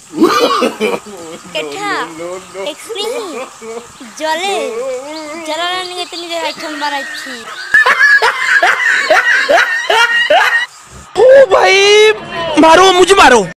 কেঠা এক্সপ্রেসি জলে জলার নিয়ে তুমি যে আইটেম বানাচ্ছি ओ भाई मारो मुझे मारो।